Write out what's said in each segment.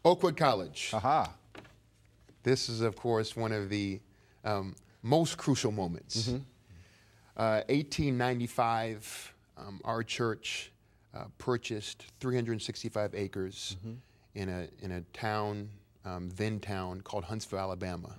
Oakwood College. Aha. This is, of course, one of the most crucial moments. 1895, our church purchased 365 acres in a town, then town, called Huntsville, Alabama.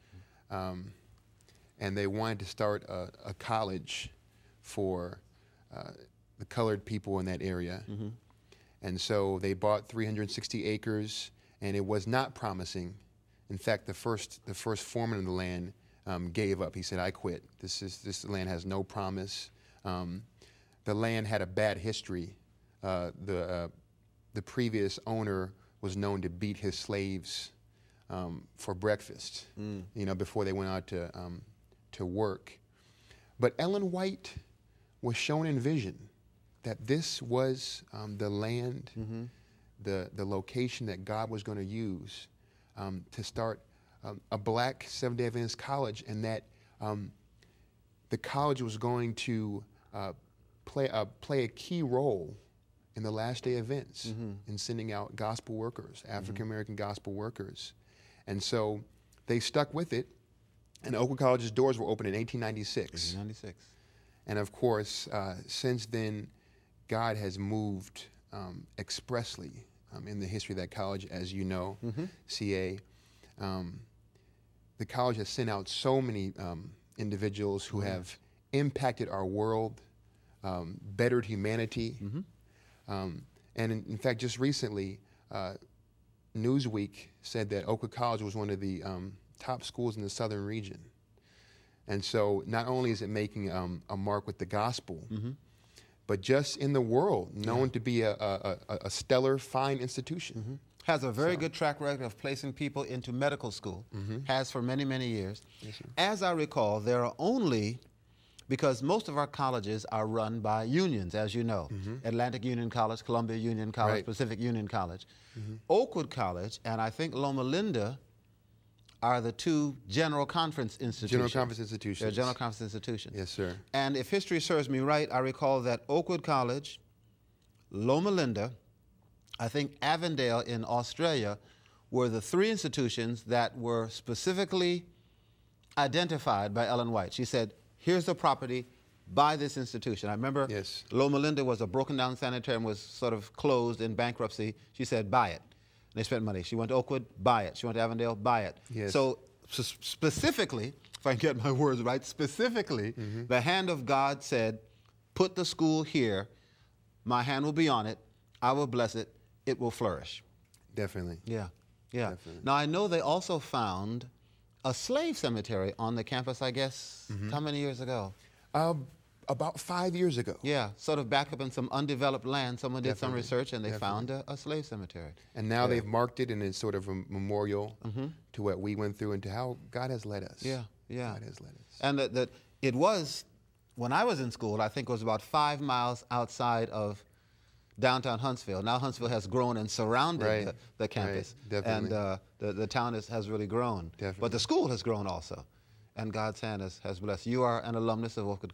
And they wanted to start a college for the colored people in that area. And so they bought 360 acres, and it was not promising. In fact, the first foreman of the land gave up. He said, "I quit. This land has no promise." The land had a bad history. The previous owner was known to beat his slaves for breakfast, you know, before they went out to work. But Ellen White was shown in vision that this was the land, the location that God was going to use to start a black Seventh-day Adventist college, and that the college was going to play a key role in the last day events in sending out gospel workers, African-American gospel workers. And so they stuck with it, and Oakwood College's doors were opened in 1896. 1896. And of course, since then, God has moved expressly in the history of that college, as you know, CA. The college has sent out so many individuals who have impacted our world, bettered humanity. And in fact, just recently, Newsweek said that Oakwood College was one of the top schools in the southern region. And so not only is it making a mark with the gospel, but just in the world, known to be a stellar, fine institution. Has a very good track record of placing people into medical school, has for many, many years. Yes, sir. As I recall, there are only, because most of our colleges are run by unions, as you know, Atlantic Union College, Columbia Union College, Right. Pacific Union College. Oakwood College and I think Loma Linda are the two general conference institutions. General conference institutions. They're general conference institutions. Yes, sir. And if history serves me right, I recall that Oakwood College, Loma Linda, I think Avondale in Australia were the three institutions that were specifically identified by Ellen White. She said, here's the property, buy this institution. I remember Yes. Loma Linda was a broken down sanitarium, was sort of closed in bankruptcy. She said, buy it. And they spent money. She went to Oakwood, buy it. She went to Avondale, buy it. Yes. So specifically, if I can get my words right, specifically, the hand of God said, put the school here, my hand will be on it, I will bless it, it will flourish. Definitely. Yeah, yeah. Definitely. Now I know they also found a slave cemetery on the campus, I guess, how many years ago? About 5 years ago. Yeah, sort of back up in some undeveloped land. Someone did some Definitely. research and they Definitely. found a slave cemetery. And now they've marked it, and it's sort of a memorial to what we went through and to how God has led us. Yeah, yeah. God has led us. And that it was, when I was in school, I think it was about 5 miles outside of downtown Huntsville. Now Huntsville has grown and surrounded Right, the campus. right, definitely. And the town has really grown. Definitely. But the school has grown also. And God's hand has blessed. You are an alumnus of Oakwood